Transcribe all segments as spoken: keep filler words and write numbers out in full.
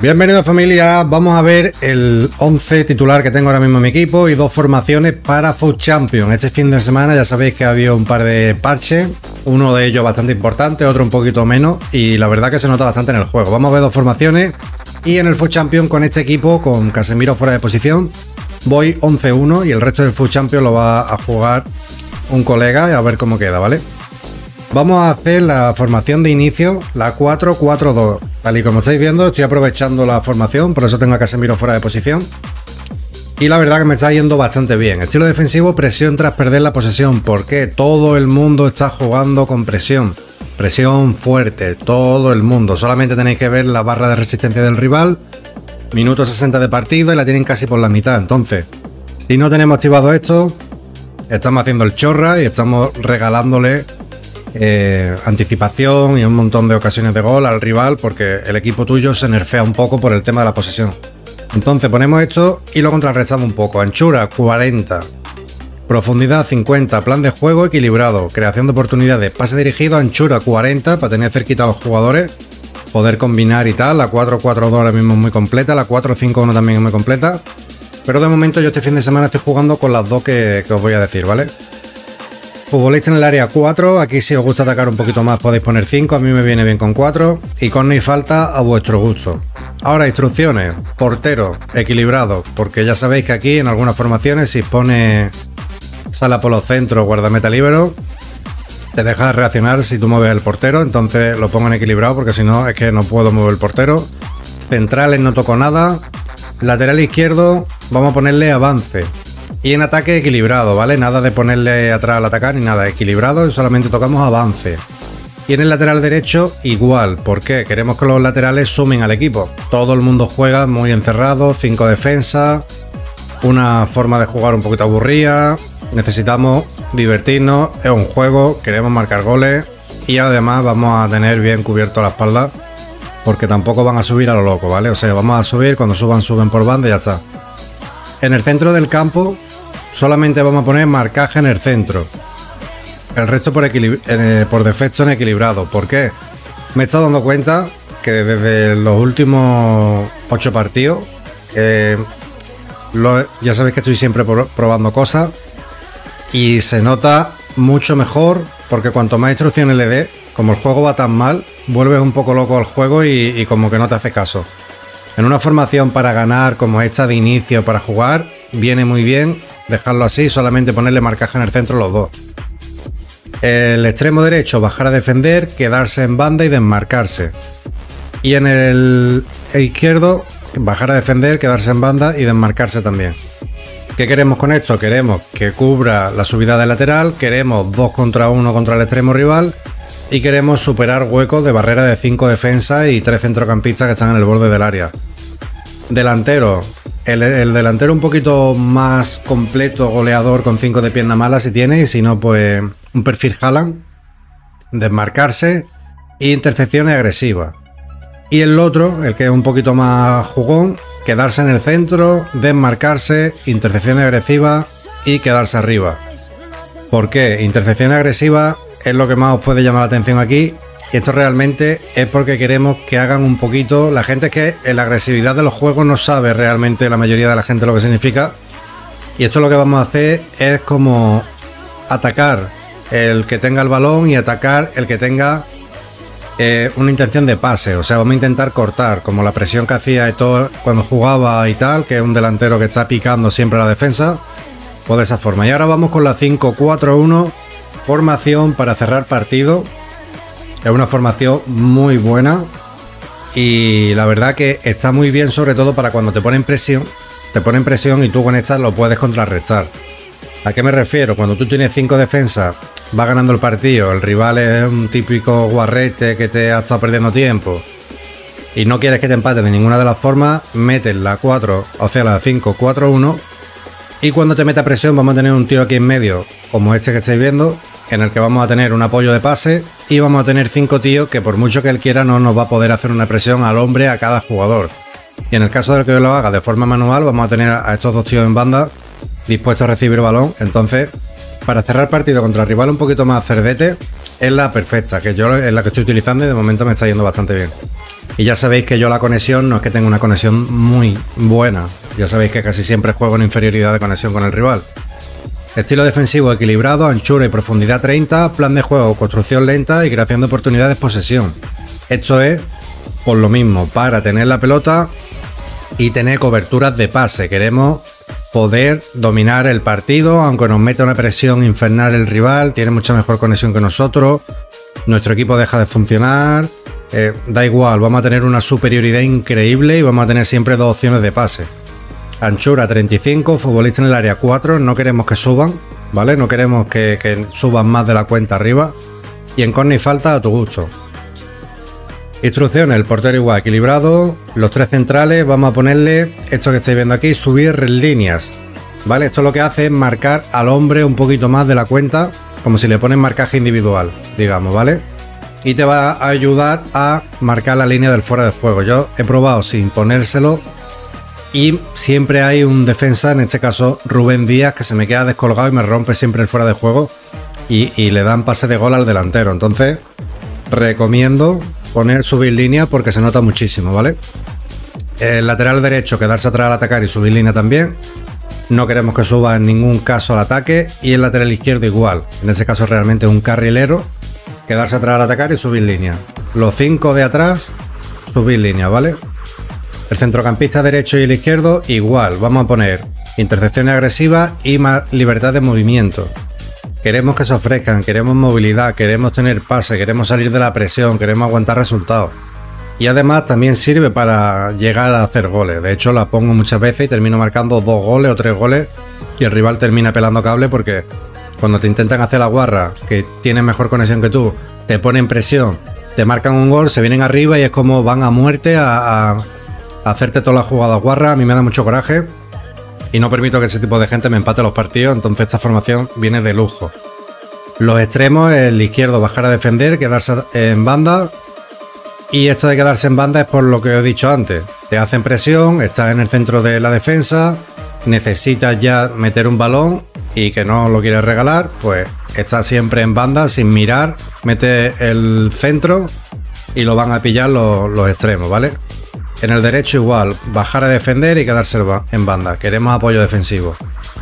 Bienvenidos familia, vamos a ver el once titular que tengo ahora mismo en mi equipo y dos formaciones para FUT Champions. Este fin de semana ya sabéis que ha habido un par de parches, uno de ellos bastante importante, otro un poquito menos, y la verdad que se nota bastante en el juego. Vamos a ver dos formaciones y en el FUT Champions con este equipo, con Casemiro fuera de posición, voy once uno y el resto del FUT Champions lo va a jugar un colega y a ver cómo queda, ¿vale? Vamos a hacer la formación de inicio, la cuatro cuatro dos. Tal y como estáis viendo, estoy aprovechando la formación, por eso tengo a Casemiro fuera de posición. Y la verdad que me está yendo bastante bien. Estilo defensivo, presión tras perder la posesión. Porque todo el mundo está jugando con presión. Presión fuerte, todo el mundo. Solamente tenéis que ver la barra de resistencia del rival. Minuto sesenta de partido y la tienen casi por la mitad. Entonces, si no tenemos activado esto, estamos haciendo el chorra y estamos regalándole Eh, anticipación y un montón de ocasiones de gol al rival, porque el equipo tuyo se nerfea un poco por el tema de la posesión. Entonces ponemos esto y lo contrarrestamos un poco. Anchura cuarenta, profundidad cincuenta, plan de juego equilibrado, creación de oportunidades, pase dirigido, anchura cuarenta para tener cerquita a los jugadores, poder combinar y tal. La cuatro cuatro dos ahora mismo es muy completa, la cuatro cinco uno también es muy completa, pero de momento yo este fin de semana estoy jugando con las dos que, que os voy a decir, ¿vale? Futbolista en el área cuatro, aquí si os gusta atacar un poquito más podéis poner cinco, a mí me viene bien con cuatro, y córner y falta a vuestro gusto. Ahora instrucciones, portero, equilibrado, porque ya sabéis que aquí en algunas formaciones si pone sala por los centros, guardameta libero, te deja reaccionar si tú mueves el portero, entonces lo pongo en equilibrado porque si no es que no puedo mover el portero. Centrales no toco nada, lateral izquierdo vamos a ponerle avance. Y en ataque equilibrado, ¿vale? Nada de ponerle atrás al atacar ni nada, equilibrado, solamente tocamos avance. Y en el lateral derecho igual, ¿por qué? Queremos que los laterales sumen al equipo. Todo el mundo juega muy encerrado, cinco defensas, una forma de jugar un poquito aburrida, necesitamos divertirnos, es un juego, queremos marcar goles y además vamos a tener bien cubierto la espalda porque tampoco van a subir a lo loco, ¿vale? O sea, vamos a subir, cuando suban, suben por banda y ya está. En el centro del campo solamente vamos a poner marcaje en el centro. El resto por, eh, por defecto en equilibrado. ¿Por qué? Me he estado dando cuenta que desde los últimos ocho partidos, eh, lo, ya sabéis que estoy siempre por, probando cosas y se nota mucho mejor porque cuanto más instrucciones le dé, como el juego va tan mal, vuelves un poco loco al juego y, y como que no te hace caso. En una formación para ganar como esta de inicio para jugar, viene muy bien dejarlo así, solamente ponerle marcaje en el centro los dos. El extremo derecho, bajar a defender, quedarse en banda y desmarcarse. Y en el izquierdo, bajar a defender, quedarse en banda y desmarcarse también. ¿Qué queremos con esto? Queremos que cubra la subida de lateral, queremos dos contra uno contra el extremo rival y queremos superar huecos de barrera de cinco defensas y tres centrocampistas que están en el borde del área. Delantero. El, el delantero un poquito más completo, goleador, con cinco de pierna mala si tiene, y si no, pues un perfil Haaland, desmarcarse e intercepciones agresivas. Y el otro, el que es un poquito más jugón, quedarse en el centro, desmarcarse, intercepciones agresivas y quedarse arriba. ¿Por qué? Intercepciones agresivas es lo que más os puede llamar la atención aquí. Y esto realmente es porque queremos que hagan un poquito... La gente es que en la agresividad de los juegos no sabe realmente la mayoría de la gente lo que significa. Y esto lo que vamos a hacer es como atacar el que tenga el balón y atacar el que tenga eh, una intención de pase. O sea, vamos a intentar cortar, como la presión que hacía Eto'o cuando jugaba y tal, que es un delantero que está picando siempre a la defensa. Pues de esa forma. Y ahora vamos con la cinco cuatro uno, formación para cerrar partido. Es una formación muy buena y la verdad que está muy bien, sobre todo para cuando te ponen presión, te ponen presión y tú con estas lo puedes contrarrestar. ¿A qué me refiero? Cuando tú tienes cinco defensas, vas ganando el partido, el rival es un típico guarrete que te ha estado perdiendo tiempo y no quieres que te empate de ninguna de las formas, metes la cuatro, o sea la cinco cuatro uno, y cuando te meta presión vamos a tener un tío aquí en medio, como este que estáis viendo, en el que vamos a tener un apoyo de pase y vamos a tener cinco tíos que por mucho que él quiera no nos va a poder hacer una presión al hombre a cada jugador. Y en el caso de que lo haga de forma manual vamos a tener a estos dos tíos en banda dispuestos a recibir balón. Entonces, para cerrar partido contra el rival un poquito más cerdete, es la perfecta, que yo es la que estoy utilizando y de momento me está yendo bastante bien. Y ya sabéis que yo la conexión no es que tenga una conexión muy buena. Ya sabéis que casi siempre juego en inferioridad de conexión con el rival. Estilo defensivo equilibrado, anchura y profundidad treinta, plan de juego, construcción lenta y creación de oportunidades, posesión. Esto es por lo mismo, para tener la pelota y tener coberturas de pase. Queremos poder dominar el partido, aunque nos meta una presión infernal el rival, tiene mucha mejor conexión que nosotros, nuestro equipo deja de funcionar, eh, da igual, vamos a tener una superioridad increíble y vamos a tener siempre dos opciones de pase. Anchura treinta y cinco, futbolista en el área cuatro, no queremos que suban, ¿vale? No queremos que, que suban más de la cuenta arriba. Y en córner y falta a tu gusto. Instrucciones, el portero igual, equilibrado. Los tres centrales, vamos a ponerle esto que estáis viendo aquí, subir líneas, ¿vale? Esto lo que hace es marcar al hombre un poquito más de la cuenta, como si le ponen marcaje individual, digamos, ¿vale? Y te va a ayudar a marcar la línea del fuera de juego. Yo he probado sin ponérselo y siempre hay un defensa, en este caso Rubén Díaz, que se me queda descolgado y me rompe siempre el fuera de juego y, y le dan pase de gol al delantero. Entonces recomiendo poner subir línea porque se nota muchísimo, ¿vale? El lateral derecho, quedarse atrás al atacar y subir línea también. No queremos que suba en ningún caso al ataque. Y el lateral izquierdo igual. En este caso realmente un carrilero. Quedarse atrás al atacar y subir línea. Los cinco de atrás, subir línea, ¿vale? El centrocampista derecho y el izquierdo igual. Vamos a poner intercepciones agresivas y más libertad de movimiento. Queremos que se ofrezcan, queremos movilidad, queremos tener pase, queremos salir de la presión, queremos aguantar resultados. Y además también sirve para llegar a hacer goles. De hecho la pongo muchas veces y termino marcando dos goles o tres goles y el rival termina pelando cable porque cuando te intentan hacer la guarra, que tienen mejor conexión que tú, te ponen presión, te marcan un gol, se vienen arriba y es como van a muerte a, a, a hacerte todas las jugadas guarra. A mí me da mucho coraje. Y no permito que ese tipo de gente me empate los partidos, entonces esta formación viene de lujo. Los extremos, el izquierdo bajar a defender, quedarse en banda. Y esto de quedarse en banda es por lo que he dicho antes. Te hacen presión, estás en el centro de la defensa, necesitas ya meter un balón y que no lo quieres regalar, pues estás siempre en banda sin mirar, mete el centro y lo van a pillar los, los extremos, ¿vale? En el derecho igual, bajar a defender y quedarse en banda. Queremos apoyo defensivo.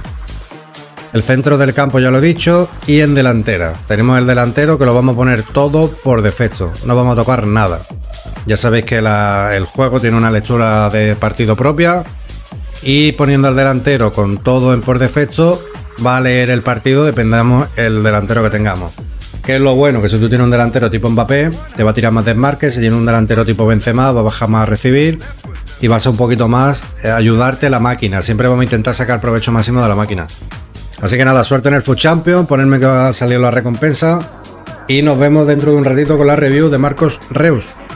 El centro del campo ya lo he dicho. Y en delantera. Tenemos el delantero que lo vamos a poner todo por defecto. No vamos a tocar nada. Ya sabéis que la, el juego tiene una lectura de partido propia. Y poniendo al delantero con todo en por defecto, va a leer el partido, dependamos el delantero que tengamos. Que es lo bueno, que si tú tienes un delantero tipo Mbappé, te va a tirar más desmarques. Si tienes un delantero tipo Benzema, va a bajar más a recibir y va a ser un poquito más eh, ayudarte a la máquina. Siempre vamos a intentar sacar provecho máximo de la máquina. Así que nada, suerte en el Foot Champion, ponerme que va a salir la recompensa y nos vemos dentro de un ratito con la review de Marcos Reus.